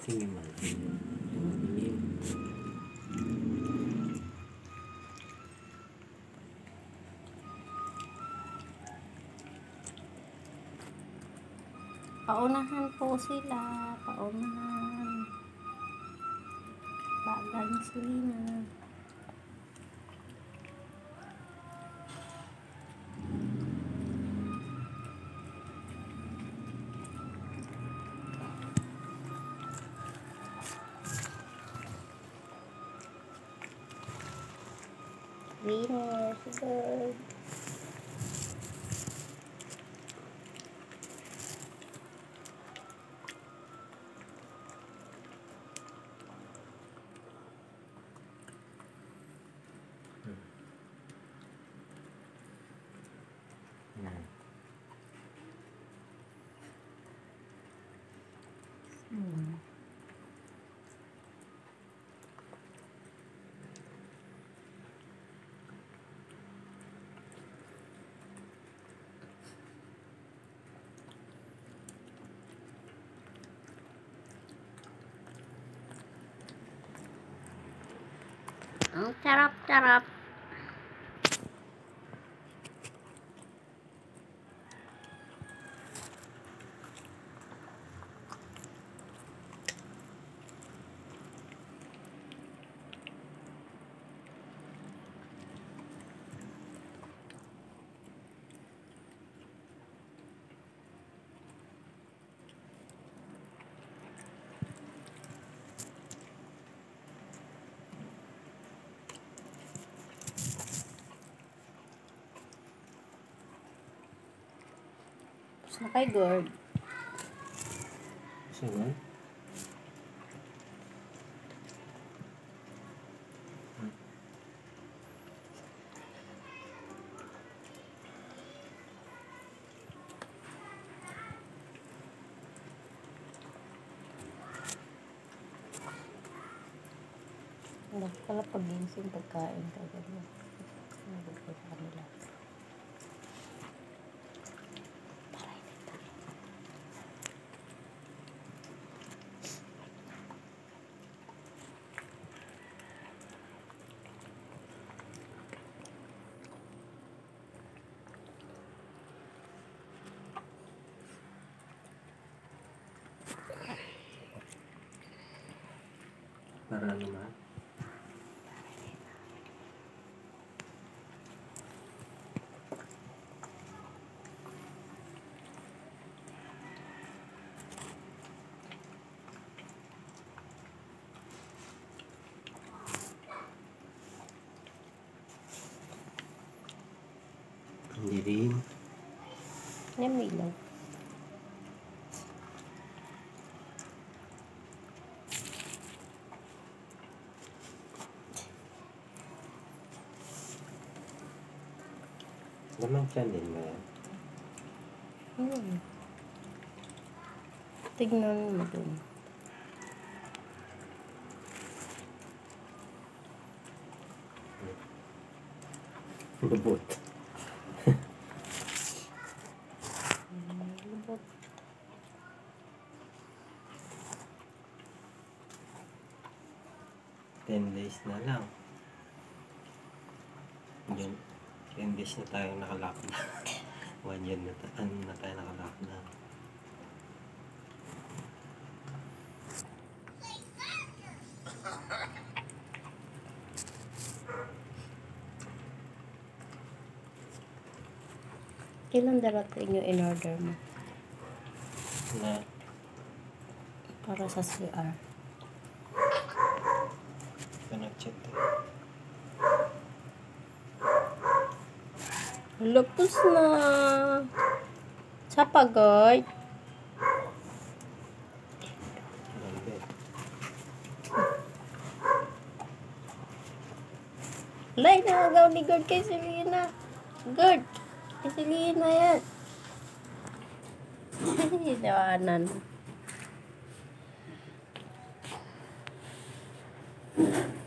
Sige man. Dilim. Paunahan po sila. Paunahan. Bagal ni Selena. Winner, good. Ang sarap-sarap. Na kay Gord. Sige. Hindi pala pag-ginsing pagkain kagad mo. Nagod ko sa kanila. Para naman. Hindi rin. Namilaw. Naman siya din ba yan? Tignan mo dun. Lubot. Lubot. 10 days na lang. Yun. 10 days na tayo naka-lockdown. 1 year na, na tayo naka-lockdown. Kailan darating yung in-order mo? Na, Para sa CR. nag-chat eh. Lupos na. Sa pagod. Ganda. Lay, nakagaw ni Gord kay Selena. Gord, kay Selena yan. Hinawanan.